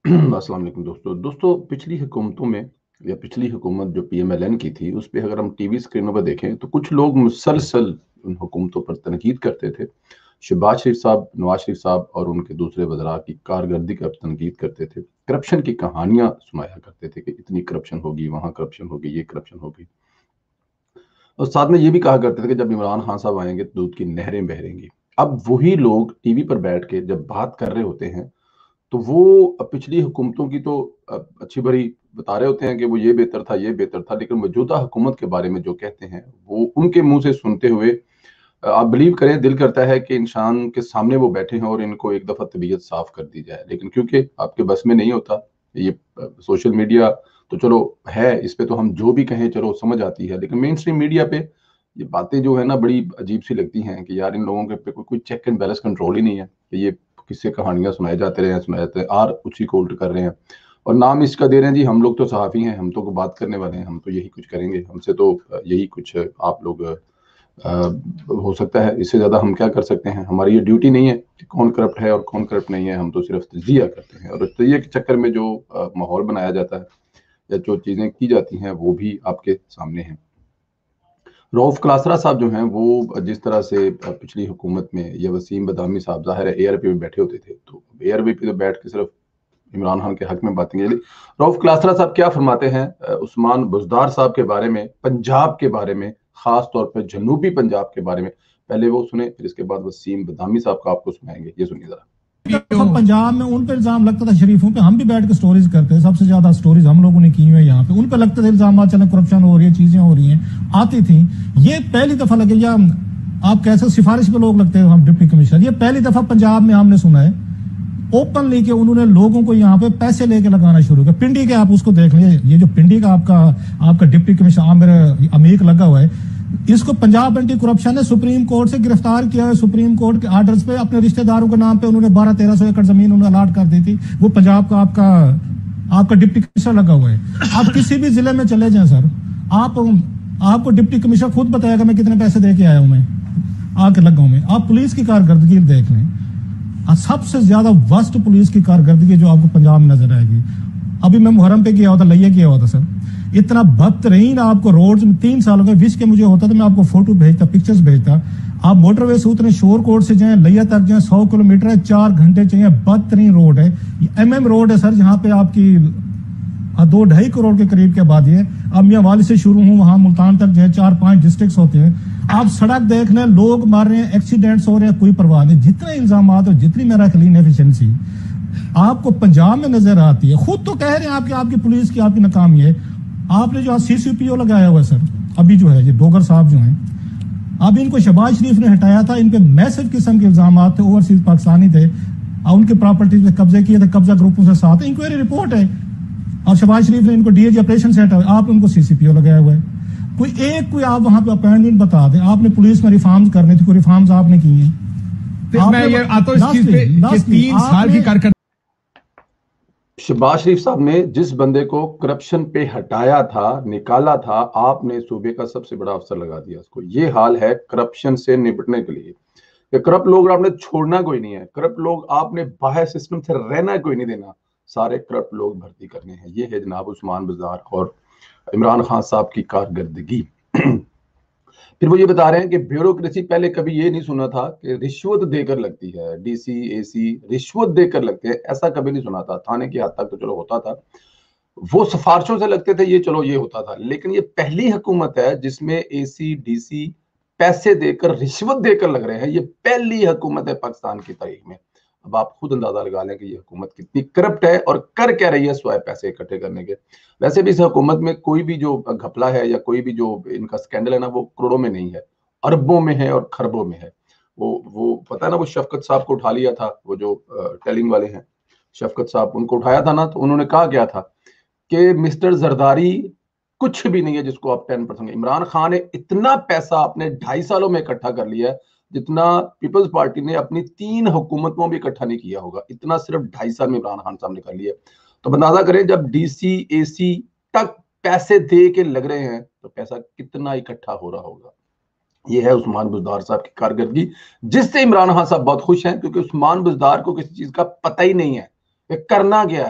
अस्सलाम वालेकुम दोस्तों, पिछली हुकूमतों में या पिछली हुकूमत जो पीएमएलएन की थी, उस पे अगर हम टीवी स्क्रीनों पर देखें तो कुछ लोग मुसलसल उन हुकूमतों पर तनकीद करते थे। शहबाज शरीफ साहब, नवाज शरीफ साहब और उनके दूसरे वज़रा की कारकर्दगी का तनकीद करते थे। करप्शन की कहानियाँ सुनाया करते थे कि इतनी करप्शन होगी, वहाँ करप्शन होगी, ये करप्शन होगी। और साथ में ये भी कहा करते थे कि जब इमरान खान साहब आएँगे तो दूध की नहरें बहेंगी। अब वही लोग टीवी पर बैठ के जब बात कर रहे होते हैं तो वो पिछली हुकूमतों की तो अच्छी भली बता रहे होते हैं कि वो ये बेहतर था, ये बेहतर था, लेकिन मौजूदा हुकूमत के बारे में जो कहते हैं, वो उनके मुँह से सुनते हुए आप बिलीव करें, दिल करता है कि इंसान के सामने वो बैठे हैं और इनको एक दफ़ा तबीयत साफ़ कर दी जाए। लेकिन क्योंकि आपके बस में नहीं होता, ये सोशल मीडिया तो चलो है, इस पे तो हम जो भी कहें चलो समझ आती है, लेकिन मेन स्ट्रीम मीडिया पे ये बातें जो है ना बड़ी अजीब-सी लगती हैं कि यार इन लोगों के पे कोई चेक एंड बैलेंस कंट्रोल ही नहीं है कि ये किस्से कहानियाँ सुनाए जाते हैं और उसी को उल्ट कर रहे हैं। और नाम इसका दे रहे हैं जी हम लोग तो सहाफ़ी हैं, हम तो बात करने वाले हैं, हम तो यही कुछ करेंगे, हमसे तो यही कुछ आप लोग अ, हो सकता है इससे ज़्यादा हम क्या कर सकते हैं? हमारी ये ड्यूटी नहीं है कि कौन करप्ट है और कौन करप्ट नहीं है, हम तो सिर्फ़ तज्ज़िया करते हैं और तज्ज़िये के चक्कर में जो माहौल बनाया जाता है या जो चीज़ें की जाती हैं, वो भी आपके सामने हैं। रऊफ़ क्लासरा साहब जो हैं, वो जिस तरह से पिछली हुकूमत में या वसीम बदामी साहब ज़ाहिर है एआरपी में बैठे होते थे, तो एआरपी पे तो बैठ के सिर्फ़ इमरान खान के हक में बातें की। रऊफ़ क्लासरा साहब क्या फरमाते हैं उस्मान बुज़दार साहब के बारे में, पंजाब के बारे में, ख़ास तौर पे जनूबी पंजाब के बारे में। पहले वो सुने, फिर इसके बाद वसीम बदामी साहब का आपको सुनाएँगे। ये सुनिए ज़रा। पंजाब में उन पर इल्जाम लगता था शरीफों पे, हम भी बैठ के स्टोरीज करते हैं, सबसे ज्यादा स्टोरीज हम लोगों ने की हुई है यहाँ पे। उन पर लगते थे इल्जाम, चले करप्शन हो रही है, चीजें हो रही हैं, आती थी। ये पहली दफा लगे, या आप कैसे सिफारिश पे लोग लगते हैं हम डिप्टी कमिश्नर, ये पहली दफा पंजाब में हमने सुना है ओपन लेके उन्होंने लोगों को यहाँ पे पैसे लेके लगाना शुरू किया। पिंडी के आप उसको देख लीजिए, ये जो पिंडी का आपका डिप्टी कमिश्नर आमिर अमीक लगा हुआ है, इसको पंजाब एंटी करप्शन ने सुप्रीम कोर्ट से गिरफ्तार किया है। सुप्रीम कोर्ट के आर्डर्स पे अपने रिश्तेदारों के नाम पे उन्होंने 1200-1300 एकड़ जमीन उन्हें अलाट कर दी थी। वो पंजाब का आपका डिप्टी कमिश्नर लगा हुआ है। आप किसी भी जिले में चले जाएं सर, आपको डिप्टी कमिश्नर खुद बताएगा मैं कितने पैसे दे के आया हूं, मैं आके लगा हूं। मैं आप पुलिस की कारकर्दगी देख लें, सबसे ज्यादा वर्स्ट पुलिस की कारकर्दगी जो आपको पंजाब में नजर आएगी। अभी मैं मुहर्रम पे गया हुआ था, लैया गया हुआ था सर, इतना बदतरीन आपको रोड 3 सालों में विश के मुझे होता तो मैं आपको फोटो भेजता, पिक्चर्स भेजता। आप मोटरवे से उतरे, शोर कोट से जाएं, लैया तक जाएं, 100 किलोमीटर है, 4 घंटे चाहिए। बदतरीन रोड है, एमएम रोड है सर, जहाँ पे आपकी 2-2.5 करोड़ के करीब की आबादी है। अब मियां वाली से शुरू हूं, वहां मुल्तान तक जो है 4-5 डिस्ट्रिक्ट होते हैं। आप सड़क देख लें, लोग मर रहे हैं, एक्सीडेंट्स हो रहे हैं, कोई परवाह नहीं। जितने इल्जाम और जितनी मेरा क्लीन एफिशिएंसी आपको पंजाब में नजर आती है, खुद तो कह रहे हैं आपकी पुलिस की आपकी नाकामी है। आपने जो सीसीपीओ लगाया हुआ है सर, अभी जो है ये डोगर साहब जो हैं, अब इनको शहबाज शरीफ ने हटाया था, इन पे मैसिव किस्म के इल्जाम थे, ओवरसीज पाकिस्तानी थे, उनके प्रॉपर्टीज पे कब्जे किए थे, कब्जा ग्रुपों से साथ इंक्वायरी रिपोर्ट है, और शहबाज शरीफ ने इनको डीएजी ऑपरेशन से हटाया। आप उनको सीसीपीओ लगाया हुआ है। कोई आप वहां पे अपॉइंटमेंट बता दें। आपने पुलिस में रिफॉर्म्स करने थे, कोई रिफॉर्म्स आपने किए हैं? मैं ये आता हूं इस चीज पे कि 3 साल की कारकर्दगी शहबाज शरीफ साहब ने जिस बंदे को करप्शन पे हटाया था, निकाला था, आपने सूबे का सबसे बड़ा अफसर लगा दिया उसको। ये हाल है करप्शन से निपटने के लिए। ये करप्ट लोग आपने छोड़ना कोई नहीं है, करप्ट लोग आपने बाहर सिस्टम से रहना कोई नहीं देना, सारे करप्ट लोग भर्ती करने हैं। ये है जनाब उस्मान बुज़दार और इमरान खान साहब की कारकर्दगी। फिर वो ये बता रहे हैं कि ब्यूरोक्रेसी, पहले कभी ये नहीं सुना था कि रिश्वत देकर लगती है, डीसी एसी रिश्वत देकर लगते हैं, ऐसा कभी नहीं सुना था। थाने की हद तक तो चलो होता था, वो सिफारिशों से लगते थे, ये चलो ये होता था, लेकिन ये पहली हुकूमत है जिसमें एसी डीसी पैसे देकर रिश्वत देकर लग रहे हैं। ये पहली हुकूमत है पाकिस्तान की तारीख में। अब आप खुद अंदाजा लगा लें कि ये हुकूमत कितनी करप्ट है और कर क्या रही है स्वाय पैसे इकट्ठे करने के। वैसे भी इस हुकूमत में कोई भी जो घपला है या कोई भी जो इनका स्कैंडल है ना, वो करोड़ों में नहीं है, अरबों में है और खरबों में है। वो पता है ना, वो शफकत साहब को उठा लिया था, वो जो टेलिंग वाले हैं, शफकत साहब, उनको उठाया था ना, तो उन्होंने कहा क्या था कि मिस्टर जरदारी कुछ भी नहीं है जिसको आप 10%। इमरान खान ने इतना पैसा अपने 2.5 सालों में इकट्ठा कर लिया है जितना पीपल्स पार्टी ने अपनी 3 हुकूमतों में इकट्ठा नहीं किया होगा। इतना सिर्फ 2.5 साल में इमरान खान साहब ने कर लिया। तो अंदाजा करें, जब डीसी एसी तक पैसे दे के लग रहे हैं तो पैसा कितना इकट्ठा हो रहा होगा। ये है उस्मान बुज़दार साहब की कारकर्दगी, जिससे इमरान खान साहब बहुत खुश हैं, क्योंकि उस्मान बुज़दार को किसी चीज का पता ही नहीं है कि करना क्या है।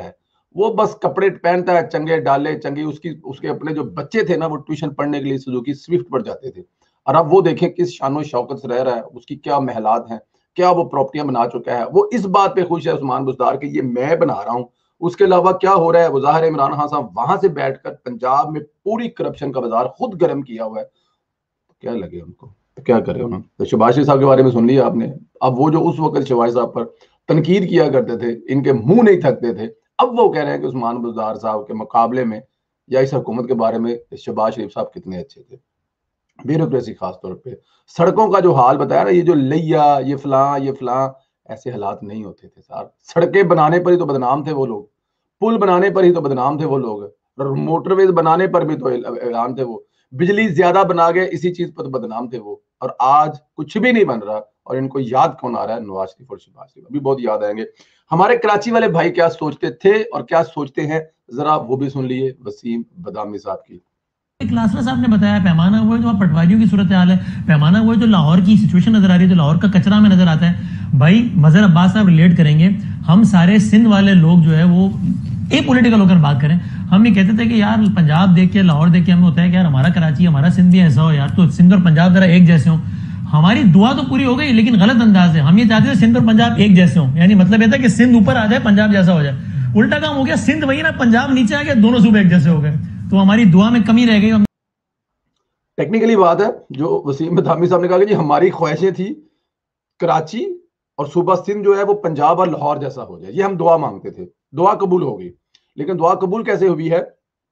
वो बस कपड़े पहनता है, चंगे डाले चंगे, उसके अपने जो बच्चे थे ना वो ट्यूशन पढ़ने के लिए सुजुकी स्विफ्ट पर जाते थे। और अब वो देखें किस शानो शौकत से रह रहा है, उसकी क्या महलात हैं, क्या वो प्रॉपर्टियां बना चुका है। वो इस बात पे खुश है उस्मान बुज़दार कि ये मैं बना रहा हूं, उसके अलावा क्या हो रहा है वो ज़ाहिर है। इमरान खान साहब वहां से बैठकर पंजाब में पूरी करप्शन का बाजार खुद गर्म किया हुआ है, क्या लगे उनको, तो क्या करे उन्होंने। तो शहबाज शरीफ साहब के बारे में सुन लिया आपने। अब वो जो उस वक्त शहबाज साहब पर तनकीद किया करते थे, इनके मुंह नहीं थकते थे, अब वो कह रहे हैं कि उस्मान बुज़दार साहब के मुकाबले में या इस हुकूमत के बारे में शहबाज शरीफ साहब कितने अच्छे थे। ब्यूरोक्रेसी खास तौर पे, सड़कों का जो हाल बताया ना, ये जो लिया ये फलां, ऐसे हालात नहीं होते थे सर। सड़कें बनाने पर ही तो बदनाम थे वो लोग, पुल बनाने पर ही तो बदनाम थे वो लोग, मोटरवेज बनाने पर भी तो ऐलान थे वो, बिजली ज्यादा बना गए इसी चीज पर तो बदनाम थे वो। और आज कुछ भी नहीं बन रहा, और इनको याद कौन आ रहा है? नवाज शरीफ और शहबाज शरीफ अभी बहुत याद आएंगे। हमारे कराची वाले भाई क्या सोचते थे और क्या सोचते हैं, जरा वो भी सुन लिए वसीम बदामी साहब की। क्लासरा साहब ने बताया पैमाना वो है जो पटवारियों की सूरत हाल है, पैमाना वो है जो लाहौर की सिचुएशन नजर आ रही है, जो लाहौर का कचरा में नजर आता है। भाई मजहर अब्बास साहब रिलेट करेंगे, हम सारे सिंध वाले लोग जो है वो ए पॉलिटिकल होकर बात करें, हम ये कहते थे कि यार पंजाब देख के लाहौर देख के हमें होता है कि यार हमारा कराची हमारा सिंध भी ऐसा हो यार, तो सिंध और पंजाब जरा एक जैसे हो। हमारी दुआ तो पूरी हो गई, लेकिन गलत अंदाज है। हम ये चाहते थे सिंध और पंजाब एक जैसे हो, यानी मतलब ये था कि सिंध ऊपर आ जाए पंजाब जैसा हो जाए। उल्टा काम हो गया, सिंध वही ना पंजाब नीचे आ गया, दोनों सूबे एक जैसे हो गए। तो हमारी दुआ में कमी रह गई। टेक्निकली बात है जो वसीम बदामी साहब ने कहा कि जी हमारी ख्वाहिशें थी कराची और सूबा सिंध जो है वो पंजाब और लाहौर जैसा हो जाए, ये हम दुआ मांगते थे, दुआ कबूल हो गई। लेकिन दुआ कबूल कैसे हुई है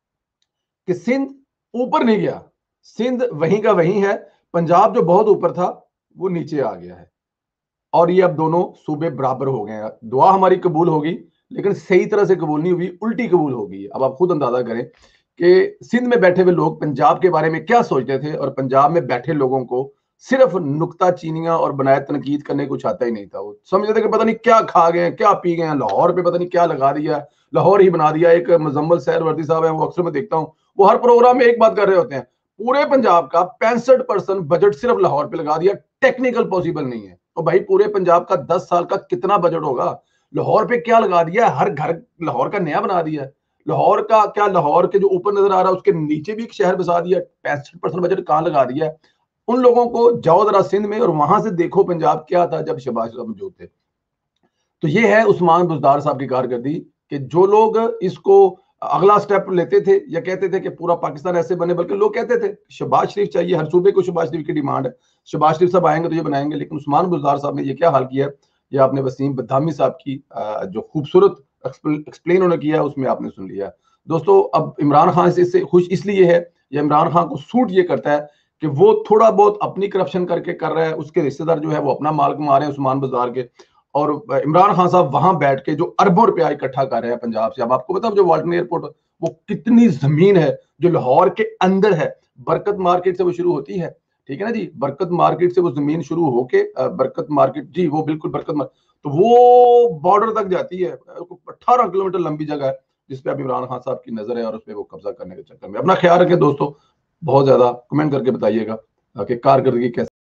कि सिंध ऊपर नहीं गया, सिंध वहीं का वहीं है, पंजाब जो बहुत ऊपर था वो नीचे आ गया है, और ये अब दोनों सूबे बराबर हो गए हैं। दुआ हमारी कबूल होगी लेकिन सही तरह से कबूल नहीं हुई, उल्टी कबूल हो गई। अब आप खुद अंदाजा करें कि सिंध में बैठे हुए लोग पंजाब के बारे में क्या सोचते थे, और पंजाब में बैठे लोगों को सिर्फ नुक्ता चीनियां और बनाए तनकीद करने कुछ आता ही नहीं था। वो समझते थे कि पता नहीं क्या खा गए क्या पी गए, लाहौर पे पता नहीं क्या लगा दिया, लाहौर ही बना दिया। एक मुजम्मल सहरवर्दी साहब है, वो अक्सर मैं देखता हूँ, वो हर प्रोग्राम में एक बात कर रहे होते हैं, पूरे पंजाब का 65% बजट सिर्फ लाहौर पे लगा दिया, टेक्निकल पॉसिबल नहीं है। तो भाई पूरे पंजाब का 10 साल का कितना बजट होगा, लाहौर पे क्या लगा दिया, हर घर लाहौर का नया बना दिया। लाहौर का क्या, लाहौर के जो ऊपर नजर आ रहा है उसके नीचे भी एक शहर बसा दिया, 65% बजट कहां लगा दिया है। उन लोगों को जाओ जरा सिंध में और वहां से देखो पंजाब क्या था जब शहबाज शरीफ मौजूद थे। तो ये है उस्मान बुज़दार साहब की कारकर्दगी कि जो लोग इसको अगला स्टेप लेते थे या कहते थे कि पूरा पाकिस्तान ऐसे बने, बल्कि लोग कहते थे शहबाज शरीफ चाहिए, हर सूबे को शहबाज शरीफ की डिमांड है, शहबाज शरीफ साहब आएंगे तो ये बनाएंगे। लेकिन उस्मान बुज़दार साहब ने ये क्या हाल किया, ये आपने वसीम बदामी साहब की जो खूबसूरत एक्सप्लेन उन्होंने किया उसमें आपने सुन लिया। दोस्तों अब इमरान खान से इससे खुश इसलिए है, या इमरान खान को सूट ये करता है कि वो थोड़ा बहुत अपनी करप्शन करके कर रहा है, उसके रिश्तेदार जो है वो अपना माल कमा रहे हैं उस्मान बुज़दार के, और इमरान खान साहब वहां बैठ के जो अरबों रुपया इकट्ठा कर रहे हैं पंजाब से। अब आपको पता है जो वाल्टन एयरपोर्ट वो कितनी जमीन है जो लाहौर के अंदर है, बरकत मार्केट से वो शुरू होती है, ठीक है ना जी, बरकत मार्केट से वो जमीन शुरू होके बरकत मार्केट, जी वो बिल्कुल बरकत तो वो बॉर्डर तक जाती है, 18 किलोमीटर लंबी जगह है जिसपे अब इमरान खान साहब की नजर है, और उसपे वो कब्जा करने के चक्कर में। अपना ख्याल रखें दोस्तों, बहुत ज्यादा कमेंट करके बताइएगा कि कारकर्दगी कैसे